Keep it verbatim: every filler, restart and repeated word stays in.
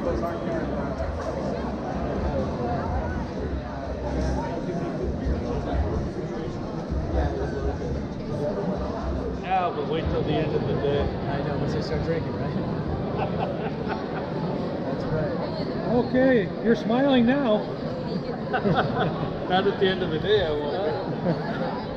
Yeah, but wait till the end of the day. I know, once they start drinking, right? That's right. Okay, you're smiling now. Not at the end of the day, I won't.